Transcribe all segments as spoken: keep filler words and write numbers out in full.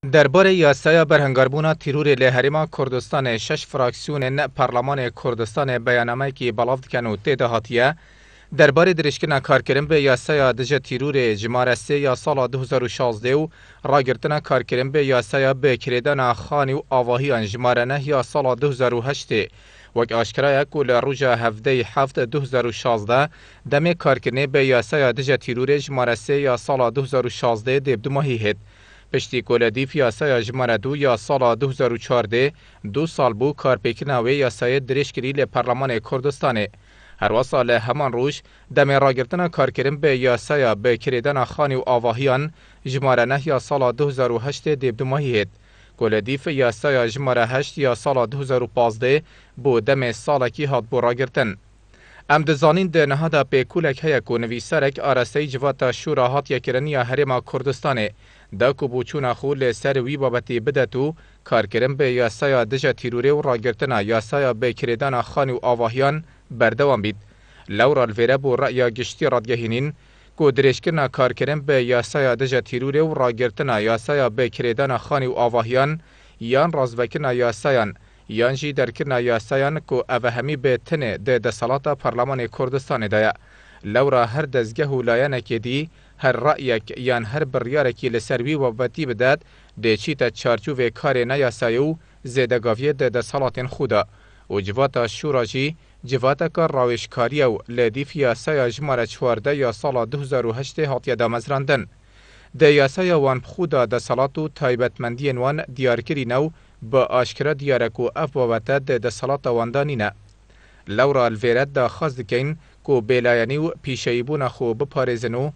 درباره یاسای برهنگاربونا تیرور لی هریما کردستان شش فراکسیون پارلمان کردستان بیاننامه کی بلاف دکن و تیده هاتیه درباره درشکن کارکرم به یاسای دجه تیرور جماره سه یا سال دو هزار و شانزده و راگرتن کارکرم به یاسای به کردن خانی و آواهی جماره نه یا سال دو هزار و هشت وک آشکرای کل روژا هفته هفت دو هزار و شانزده دم کارکرنه به یاسای دجه تیرور جماره سه یا سال دو هزار و شانزده دیب ماهی هد پشتی کولدیف یاسای جماره دو یا سال دو هزار و چهارده دو سال بو کارپیکناوی یاسای درشکری لی پارلمان کردستانه. هر وسال همان روش دم راگرتن کارکرم به یاسای به کردن خانی و آواهیان جماره نه یا سال دو هزار و هشت دیب دو ماهی هد. کولدیف یاسای جماره هشت یا سال دو هزار و پانزده بو دم سالکی هات بو راگرتن. ام دزانین ده نهادا پیکولک هیا کو نویسرک آرسته جواتا شورا هات یکرنی هرما کردستانه دا کو بوچونا خو له سر وی بابتی بدتو کارکرم به یاسای دجا تیروره و راگرتنا یاسای به کردن خانی و آواهیان بردوام بید. لورا الویره بو رأیا گشتی رادگهینین کو درشکرنا کارکرم به یاسای دجا تیروره و راگرتنا یاسای به کردن خانی و آواهیان یان رازوکرنا یاسایان یان جی درکرنا یاسایان کو اوهمی به تنه ده دسالات پارلمان کردستان دایا. لورا هر دزگه و لایانه که دی هر رأیک یان هر بریارکی لسروی و بطی بداد ده چی تا چارچوب کار نیاسایو زیدگاویه ده دسالاتین خودا و جواتا شوراجی جواتا کار راوشکاریو لدیف یاسای جماره چوارده یا سال دو هزار و هشت هاتیه دامزراندن. ده یاسای وان بخودا دسالاتو تایبتمندین وان دیارکری نو با آشکرا دیارکو اف بابتا ده دسالات واندانینه. لورا الویرد دا خاص دکین کو بیلایانی و پیشایبون خو بپارزنو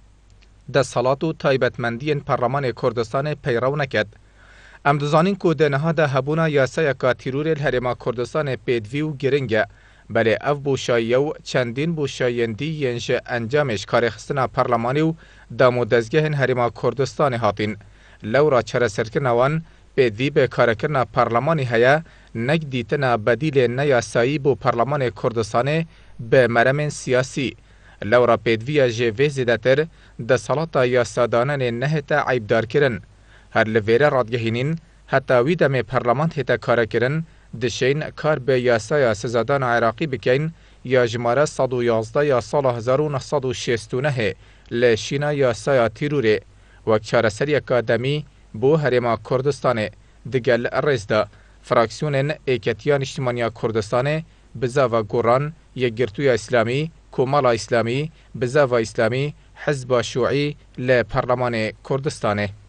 د سالات و تایبتمندین پارلمان کردستان پیرو نکد. ام دزانین کو ده نها ده هبونا یاسای که تیرور الهرما کردستان پیدوی و گرنگه بله اف بوشاییو چندین بوشایندی ینج انجامش کارخستنا پارلمانی و دا مدزگهن هرما کردستان هاتین. لورا چرا سرکنوان پیدوی به کارکرنا پارلمانی هیا نگ دیتنا بدیل نیاسایی بو پارلمان کردستان به مرم سیاسی. لورا پیدوی جوی زیدتر ده سالاتا یاسادانن نهتا عیبدار کرن. هر لویره رادگهینین حتی وی دم پارلمان هتا کار کرن دشین کار به یاسای سزادان عراقی بکین یا جماره صد و یازده یا سال هزار و نهصد و شصت و نه لشینا یاسای تیروره و چارسری اکادمی بو هرما کردستانه دگل رزدا فراکسیون ایکتیان اجتماعی کردستانه بزاوا گوران یک گرتوی اسلامی کومالا اسلامی بزاوا اسلامی حزب شیوعی ل پارلمان کردستانه